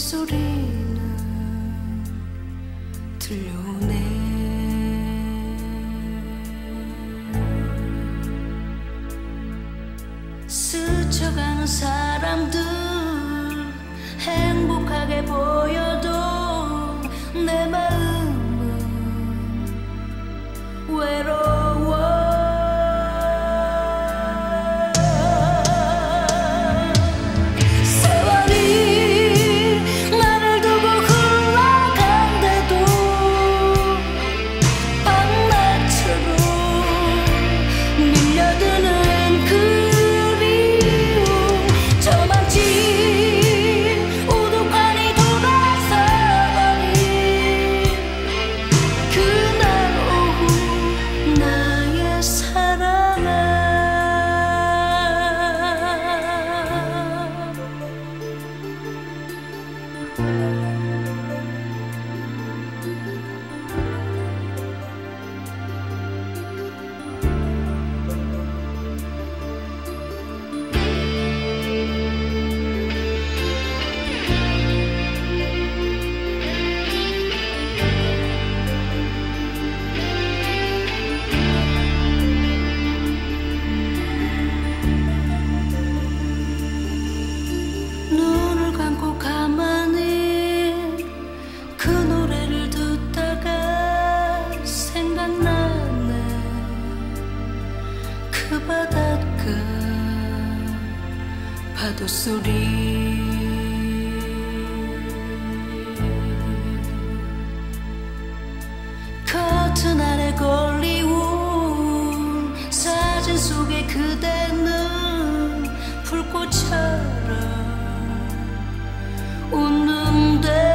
소리는 들려오네. 스쳐가는 사람들 행복하게 보여도 내 마음은 외로워. 파도 소리 커튼 아래 걸리운 사진 속에 그대는 불꽃처럼 웃는데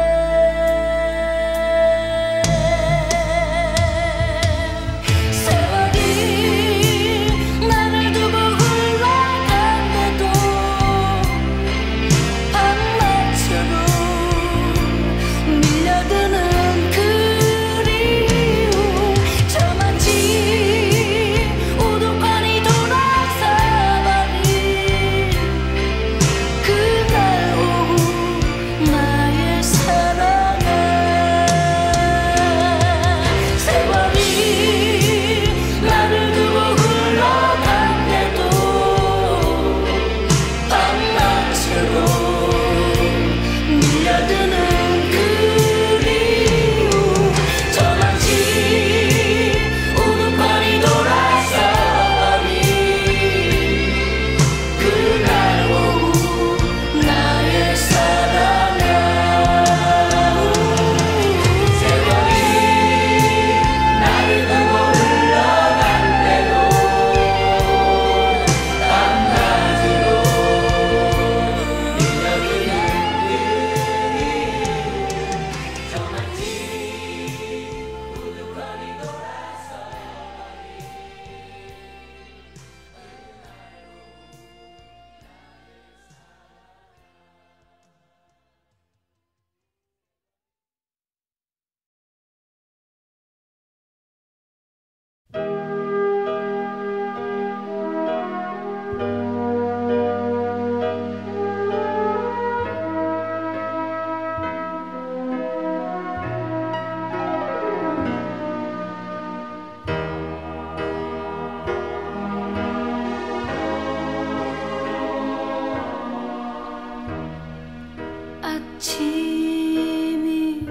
아침이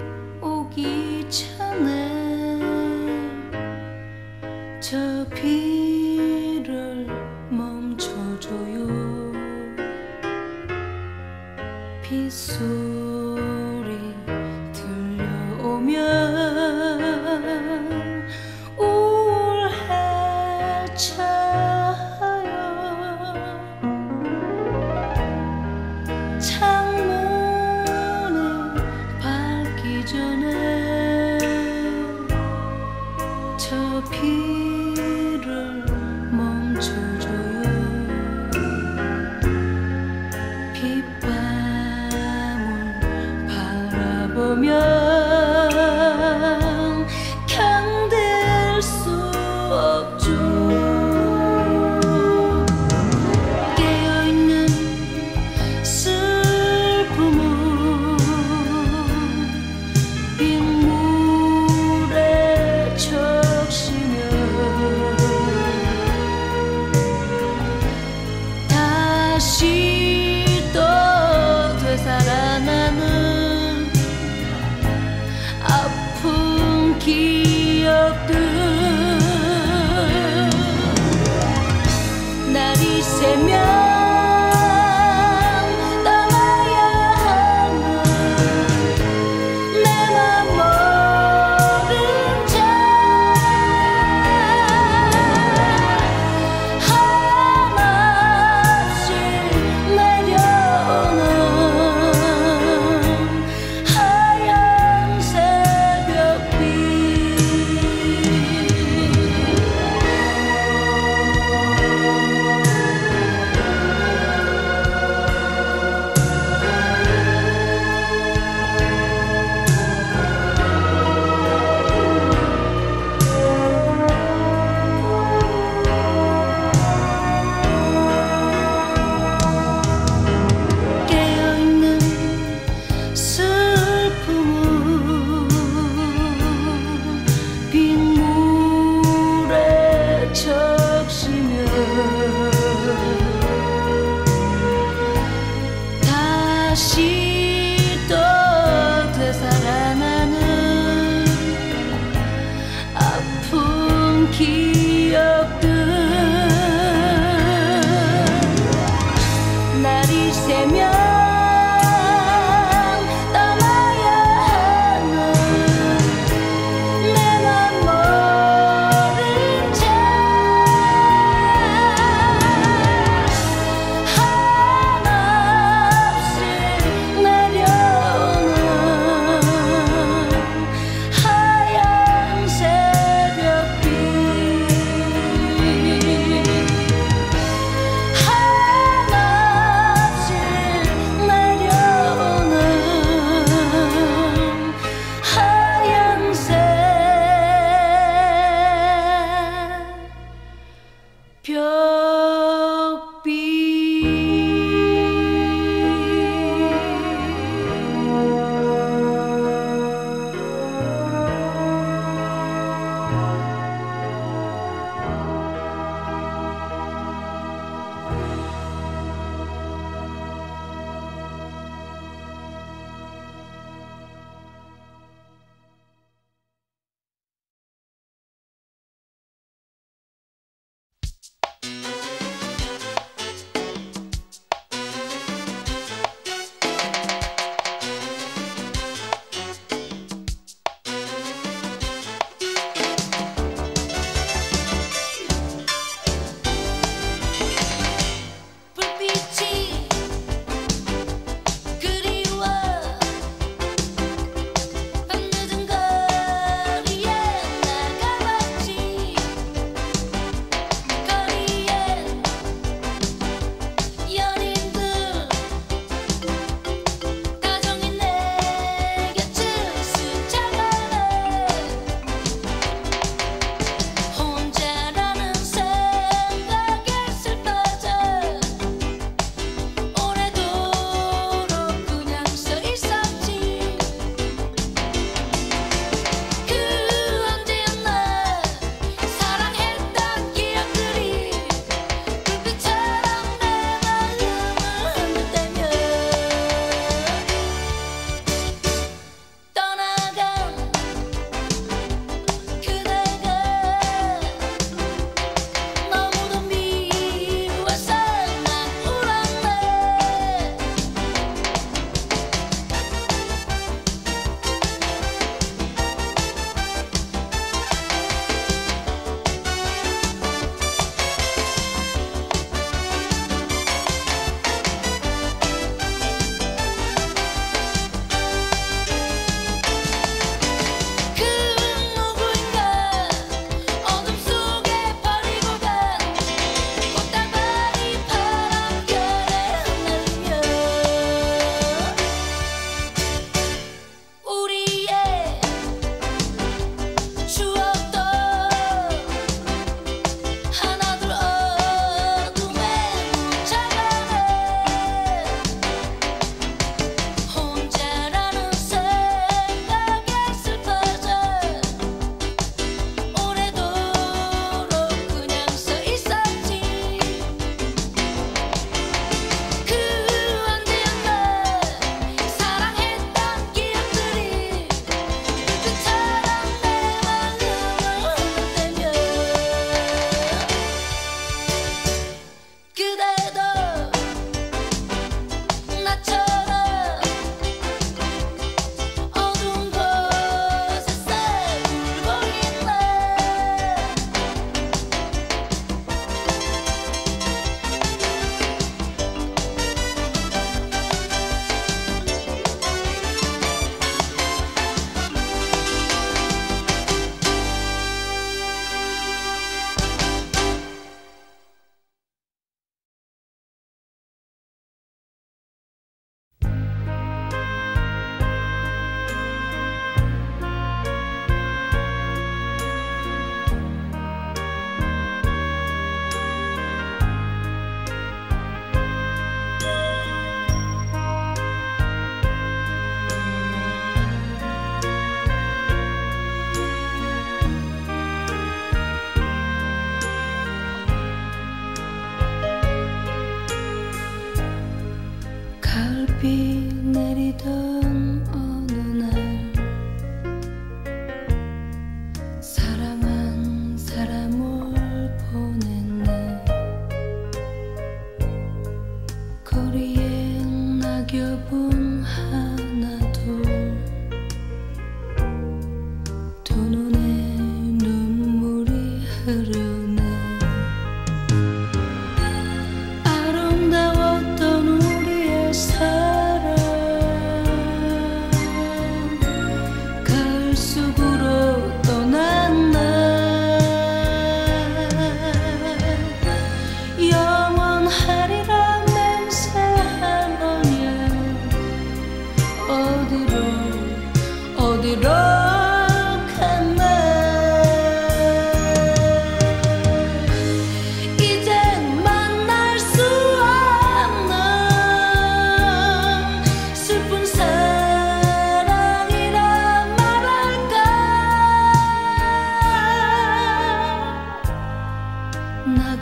오기 전에 저 비를 멈춰줘요. 빗소리 들려오면 우울해져요. 창문을 밟기 전에 저 비를 멈춰줘요. 빗방울 바라보면 견딜 수 없죠. 다시 또 되살아나는 아픈 기억들 날이 새면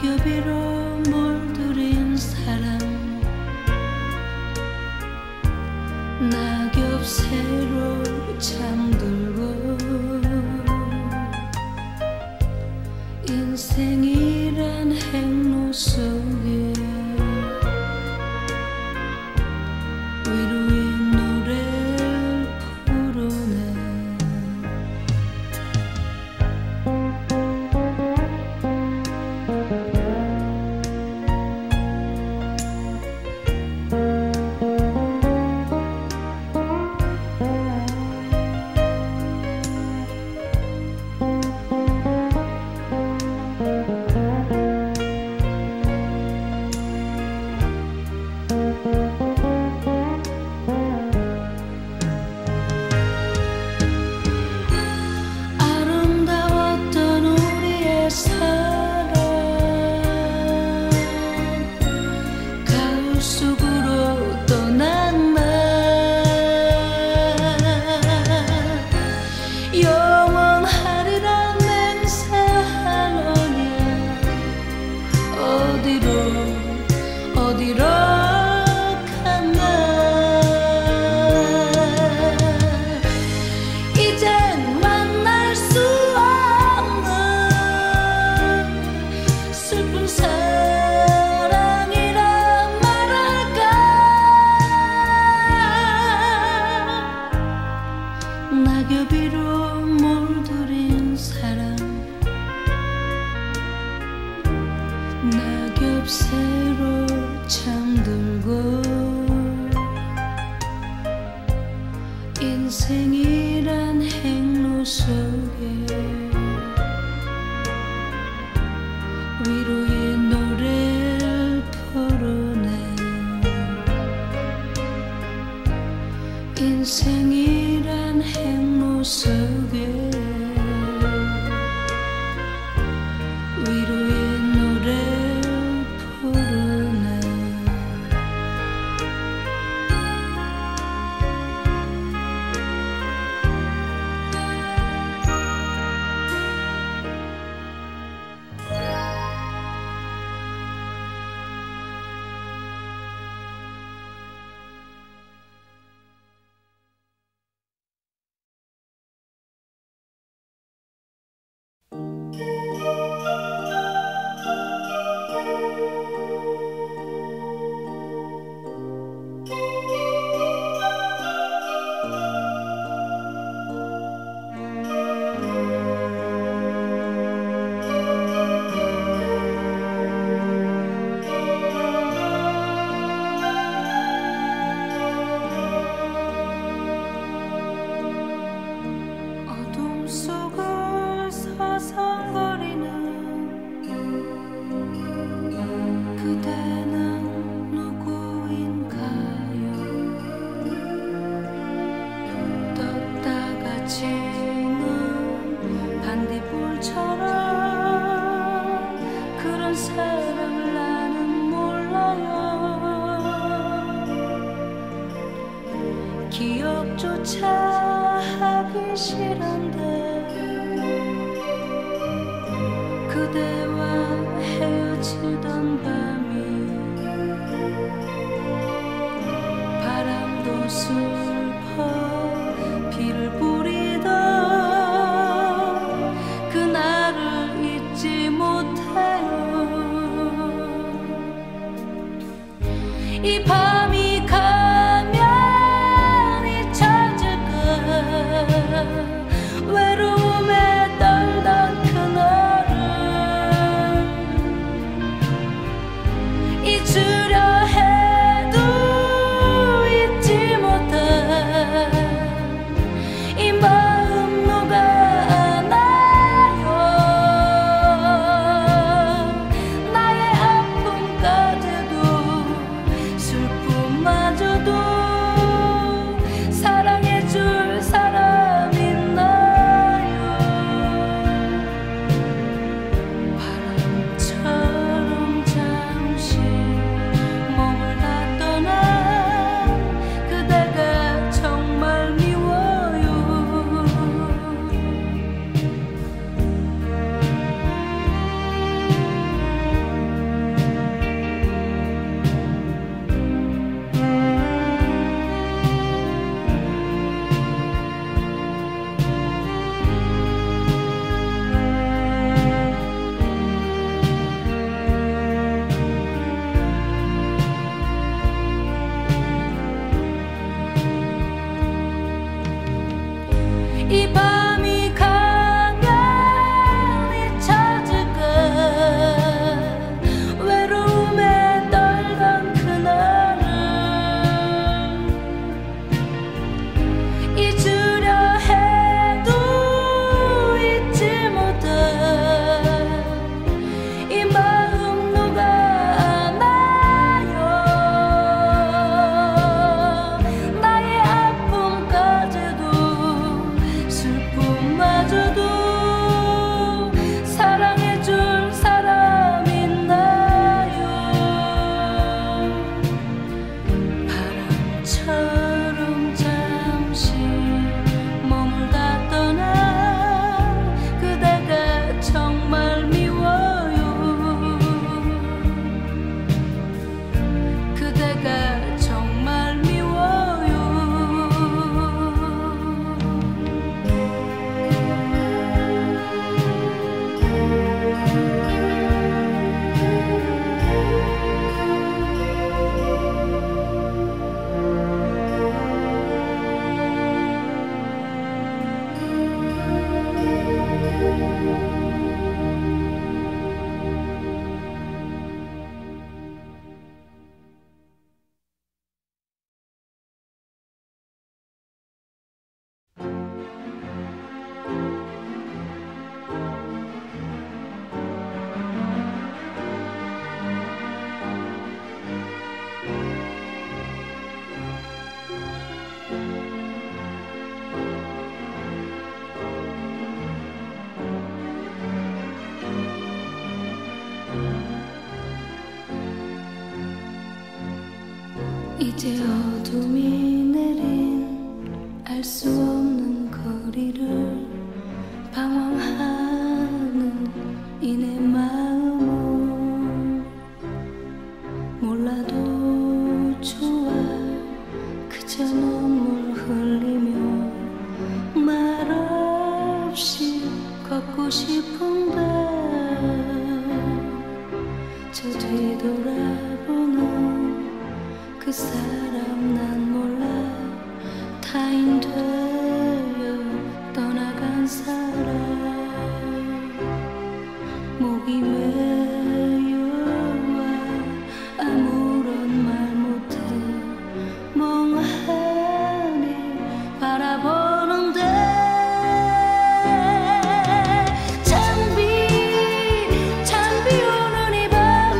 낙엽으로 물들인 사랑 낙엽 새로 잠들고 인생이란 행로 속에 위로의 노래를 부르네 아름다웠던 우리의 사랑 가을 속으로 떠난 날 영원하리란 맹세하노냐 어디로 갔나 이젠 만날 수 없는 슬픈 사랑이라 말할까 낙엽으로 물들인 사랑 낙엽 새로 잠들고 인생이란 행로 속에 위로의 노래를 부르네 인생이란 행로 속에 위로의 노래를 부르네 어둠 속을 서성거리는 그대는 누구인가요 떴다가 지는 반딧불처럼 그런 사랑을 나는 몰라요 기억조차 하기 싫은데 그대와 헤어지던 밤이 바람도 슬퍼 비를 뿌리던 그날을 잊지 못해요 이 밤이 가면 잊혀질까 외로움에 떨던 그날을 잊으려 해도 잊지 못한 이 마음 누가 아나요 나의 아픔까지도 슬픔 이제 어둠이 내린 알 수 없는 거리를 방황하는 이내 마음을 몰라도 좋아 그저 눈물 흘리며 말없이 걷고 싶은데 저 뒤돌아보는 그 사람 난 몰라 타인 되어 떠나간 사람 목이 메여와 아무런 말 못해 멍하니 바라보는데 잠비 오는 이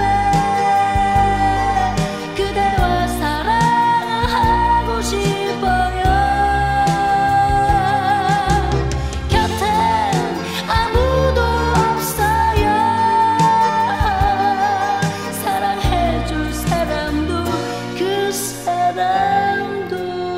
밤에 그대와 사랑하고 싶어요. 곁엔 아무도 없어요. 사랑해줄 사람도 그 사람도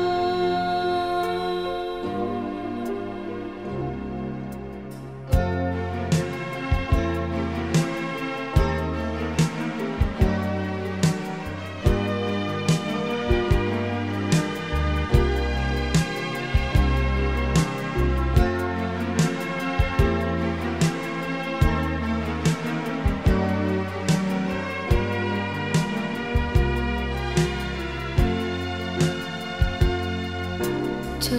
저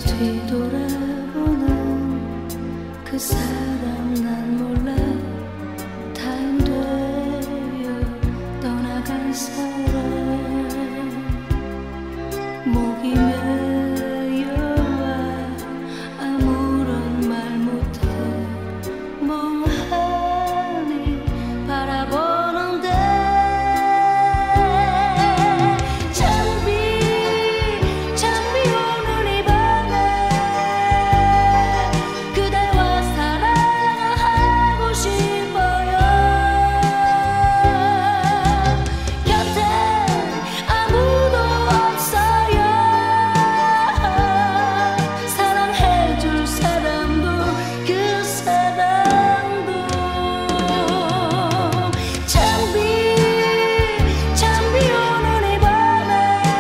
뒤돌아보는 그 사람 난 몰라 타인 되어 떠나간 사람 목이 메여와 아무런 말 못해 멍하니 바라보는데 잠비 오는 이 밤에 그대와 사랑하고 싶어요. 곁엔 아무도 없어요. 사랑해줄 사람도 그 사람도 잠비 오는 이 밤에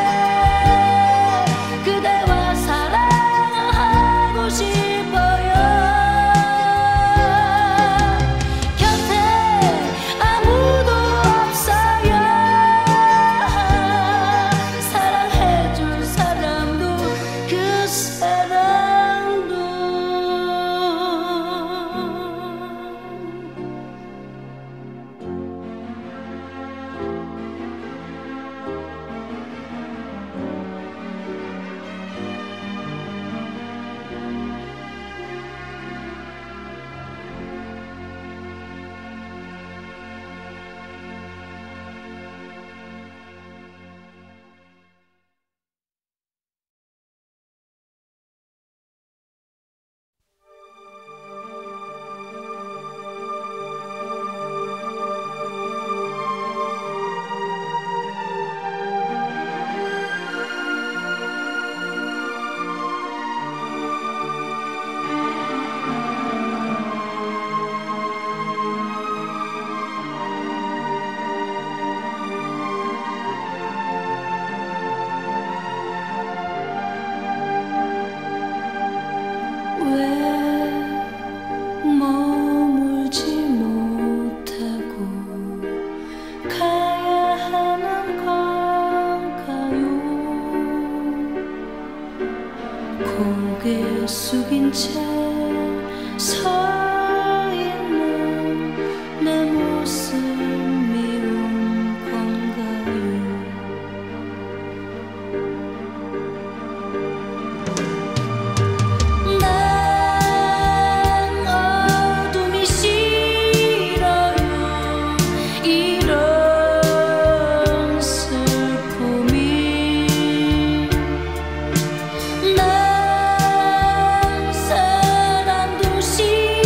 그대와 사랑하고 싶어요. 곁에 아무도 없어요. 사랑해줄 사람도 그 사람도 왜 머물지 못하고 가야 하는 건가요? 고개 숙인 채 서 있는 내 모습 미운 건가요? 난 어둠이 싫어요. 이런 슬픔이 난 사랑도 싫어요.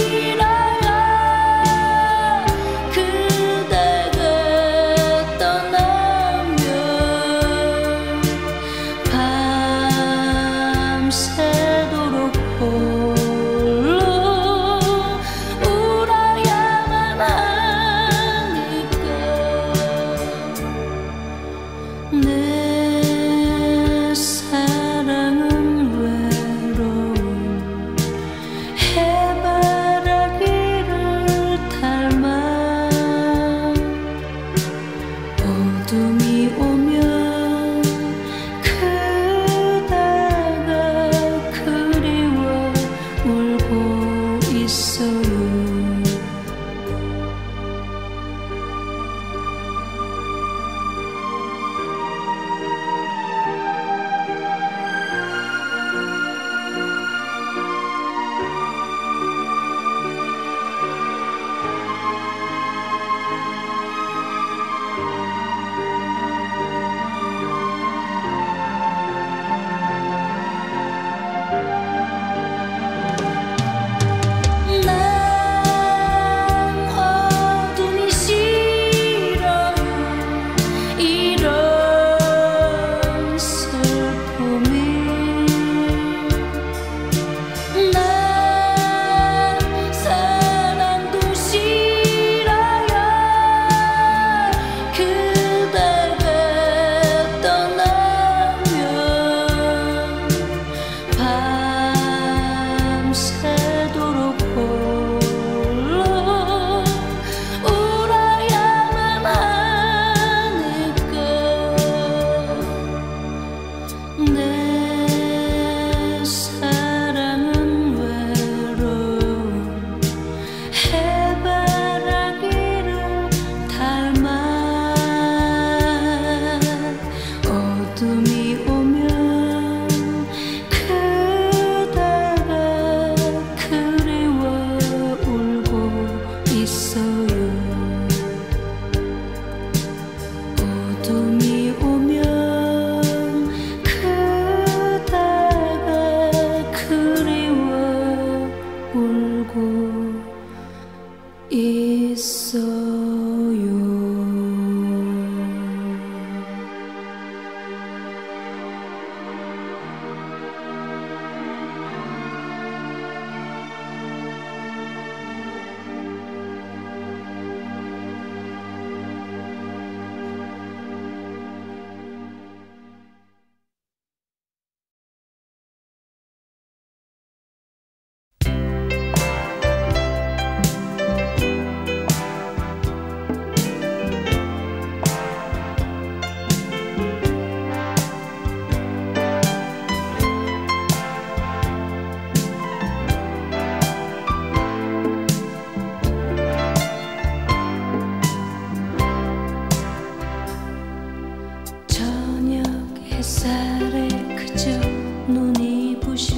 햇살에 그저 눈이 부셔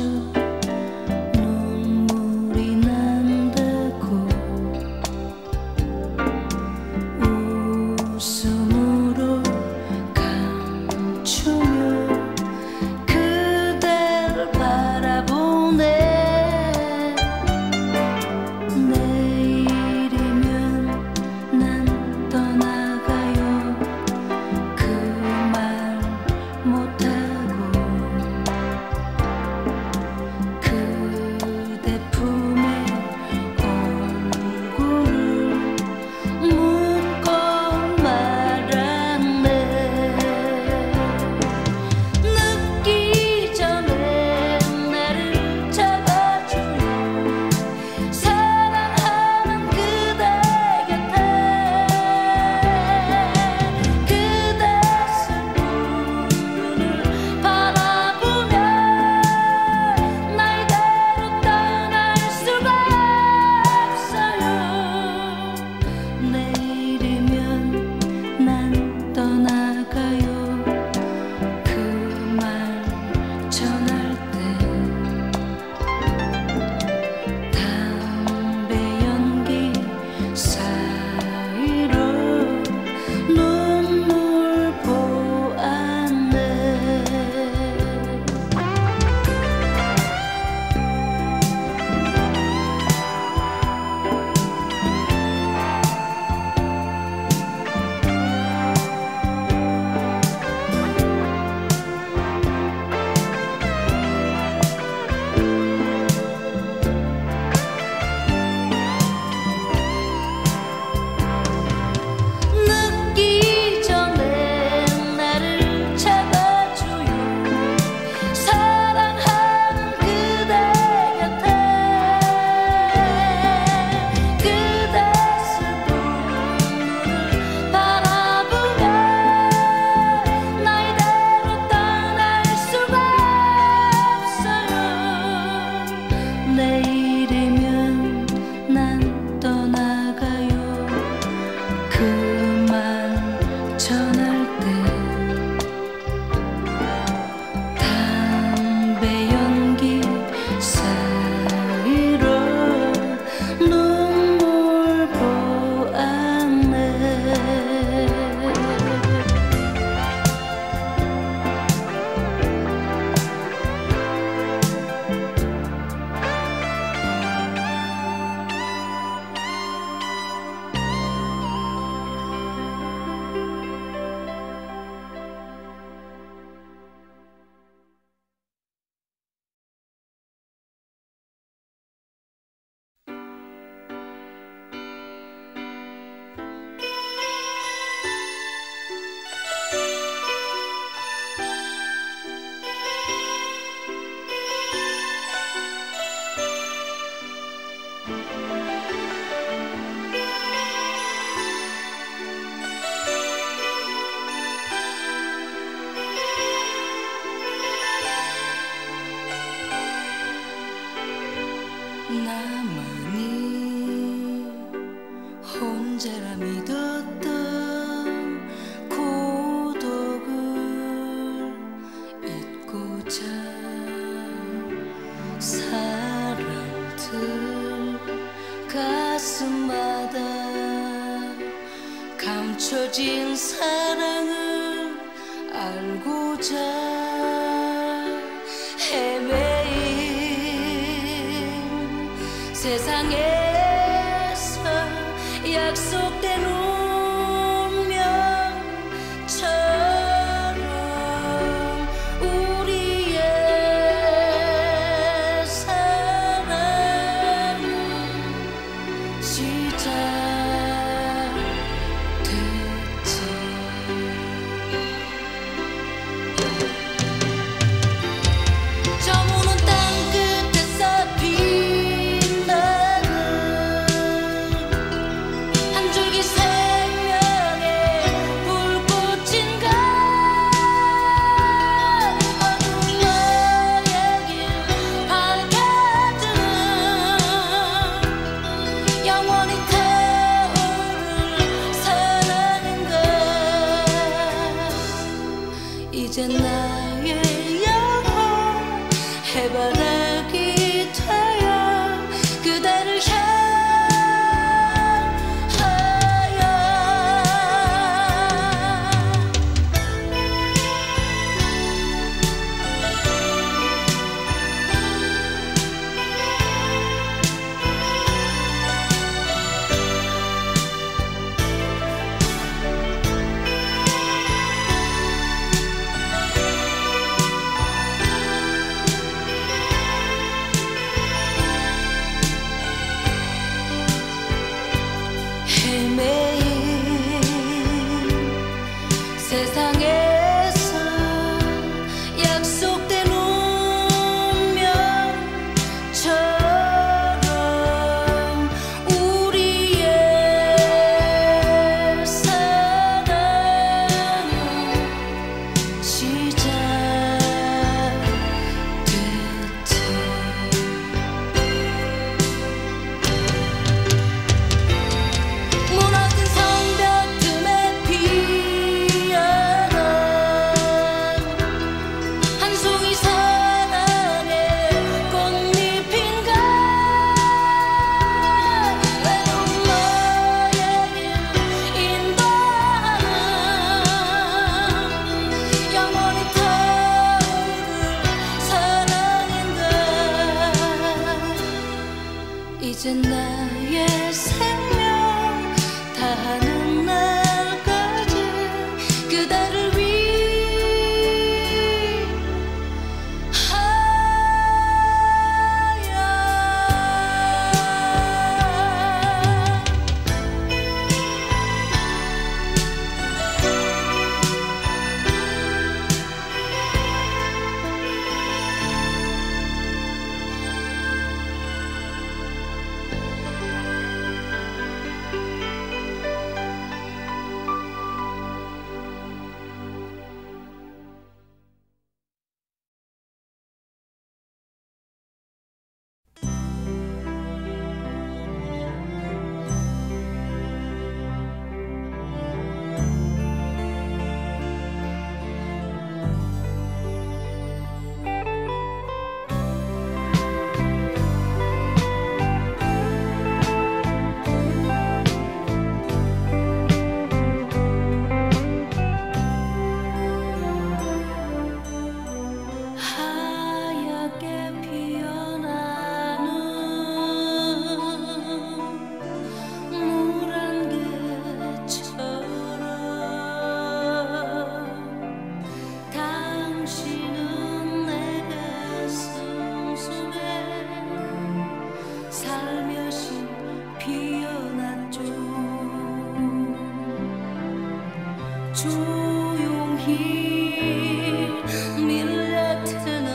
눈물이 난다고 웃음으로 감추며 그댈 바라보네. 내일이면 난 떠나가요. 그 말 못하고 그대 품에 얼굴을 묻고 말았네. 늦기 전에 나를 잡아줘요. 사랑하는 그대 곁에 그대 슬픈 눈을 바라보며 나 이대로 떠날 수가 없어요. 내일이면 난 떠나가요. 그 말 전할 때 담배 연기 사이로 눈물 보았네. 늦기 전에 나를 잡아줘요. 사랑하는 그대 곁에 그대 슬픈 눈을 바라보며 나 이대로 떠날 수가 없어요. 내일이면 난 떠나가요. 그 말 전할 때 담배 연기 사이로 눈물 보았네. 나만이 혼자라 믿었던 고독을 잊고자 사람들 가슴마다 감춰진 사랑을 알고자 헤매인 세상에서 약속된 운명처럼 우리의 사랑은 시작됐지. 이제 나의 영혼 해바라기 되어 그대를 세상에서 약속된 운명처럼 우리의 사랑은 시작됐지. 무너진 성벽 틈에 피어난 한 송이 사랑의 꽃잎인가. 외로운 너의 길 인도하는 영원히 타오를 사랑인가. 이제 나의 생명 다하는 날까지 그대를 하얗게 피어나는 물안개처럼 당신은 내 가슴 속에 살며시 피어났죠. 조용히 밀려드는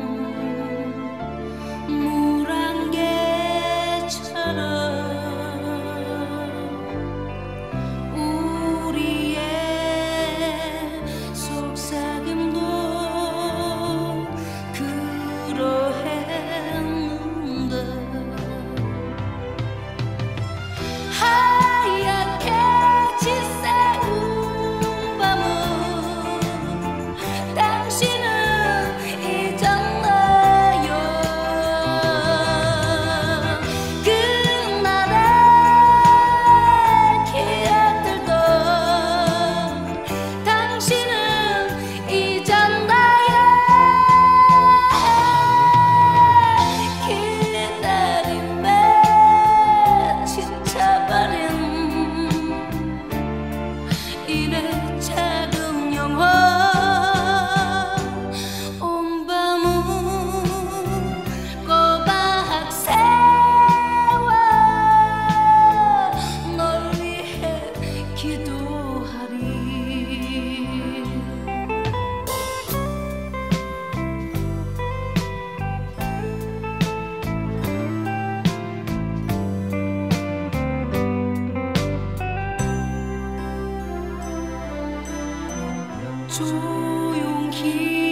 물안개처럼 우리의 속삭임도 그러했는데 하얗게 지새운 밤은 당신은 잊었나요. 그날의 기억들도 당신은 잊었나요. 기다림에 지쳐버린 이래 작은 영혼 온 밤은 꼬박 세워 널 위해 기도하리. 조용히